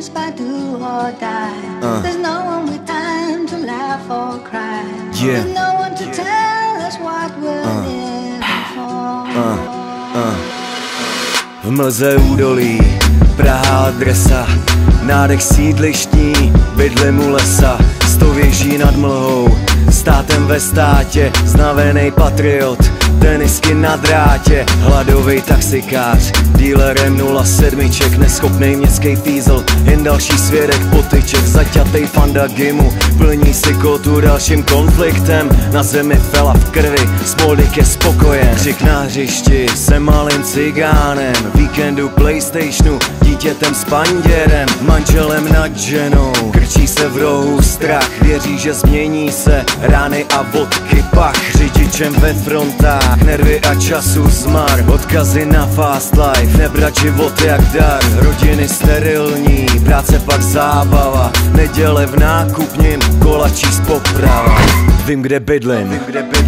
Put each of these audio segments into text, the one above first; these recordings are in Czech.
lives by do or die. There's no one with time to laugh or cry. There's no one to tell us what we're living for. V mlze údolí, Praha adresa, nádech sídlištní, bydlím u lesa. 100 věží nad mlhou, státem ve státě, znavenej patriot, tenisky na drátě, hladovej taxikář, dílerem 07, neschopnej městský fízl, jen další svědek potyček, zaťatej fanda gimu, plní si kotu dalším konfliktem, na zemi fela v krvi, Smoldyk je spokojen, křik na hřišti, jsem malým cigánem, víkendu PlayStationu, dítětem s panděrem, manželem nad ženou, krčí se v rohu strach, věří, že změní se rány a vodky pach, řidičem ve frontách, nervy a času zmar, odkazy na fast life, nebrat život jak dar, rodiny sterilní, práce pak zábava, neděle v nákupním, kolačí z Poprava. Vím, kde bydlím.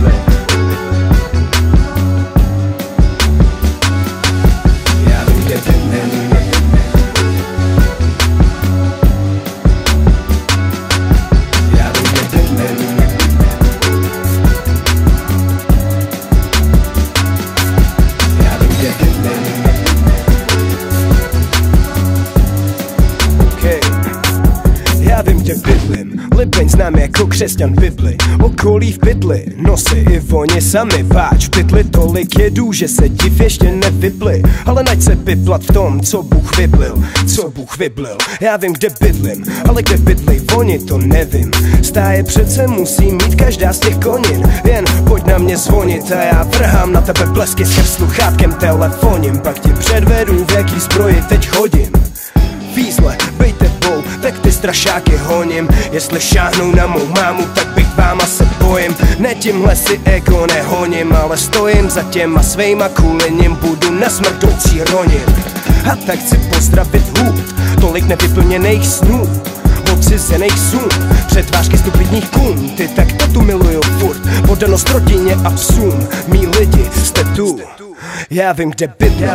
Libeň znám jako křesťan Bibli, okolí v pytli, nosy i oni sami váč v pytli tolik jedů, že se div ještě nevypli, ale naď se piplat v tom, co Bůh vyblil, já vím, kde bydlím, ale kde bydlí oni, to nevím, stáje přece musí mít každá z těch konin, jen pojď na mě zvonit a já vrhám na tebe blesky skrz sluchátkem telefoním, pak ti předvedu, v jaký zbroji teď chodím. Fízle, bej tebou, tak ty strašáky honím. Jestli šáhnou na mou mámu, tak bych váma se bojím. Ne tímhle si ego nehoním, ale stojím za těma svejma, kvůli nim budu na smrtoucí ronin. A tak chci pozdravit hůd, tolik nevyplněných snů, odcizených sům, přetvářky stupidních kům. Ty tak to tu miluju furt, podanost rodině a psům. Mí lidi, jste tu, já vím, kde bydlím.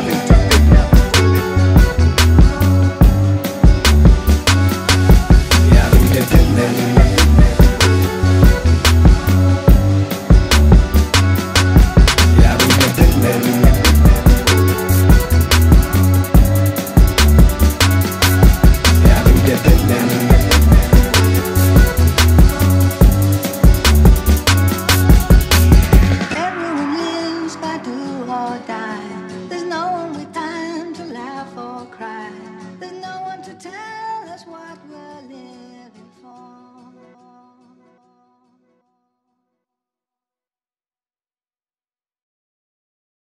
Everyone lives by do or die. There's no one with